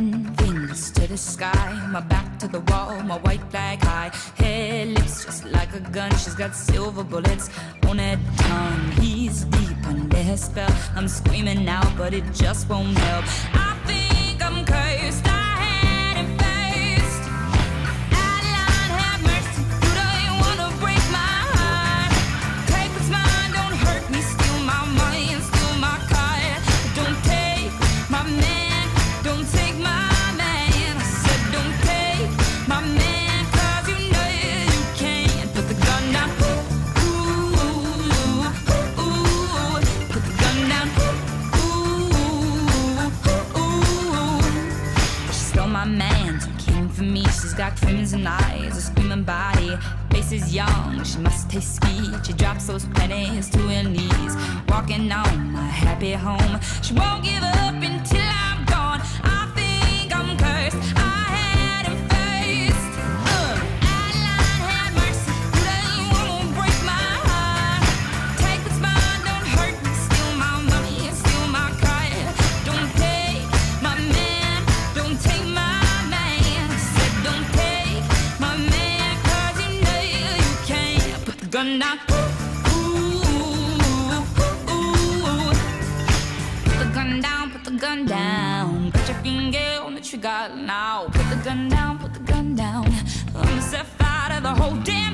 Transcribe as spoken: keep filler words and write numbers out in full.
Pointing fingers to the sky, my back to the wall, my white flag high. Hair, lips just like a gun, she's got silver bullets on her tongue. He's deep under her spell, I'm screaming out but it just won't help. I think I'm cursed, I had it faced. Adeline, have mercy, you don't wanna break my heart. Take what's mine, don't hurt me, steal my money and steal my car. Don't take my man, don't take my man. I said don't take my man, cause you know you can't. Put the gun down, ooh, ooh, ooh, ooh. Put the gun down, ooh, ooh, ooh. She stole my man, so came for me. She's got crimson eyes, a screaming body. Face is young, she must taste sweet. She drops those pennies to her knees, walking on my happy home. She won't give up until I'm gone. I think I'm cursed, I had him faced. uh, Adeline, have mercy, you don't wanna break my heart. Take what's mine, don't hurt me, steal my money and steal my car. Don't take my man, don't take my man. I said don't take my man, cause you know you can't. Put the gun down, ooh, ooh, ooh, ooh. Put the gun down, put the gun down. Put your finger on the trigger now. Put the gun down, put the gun down. I'm set fire to the whole damn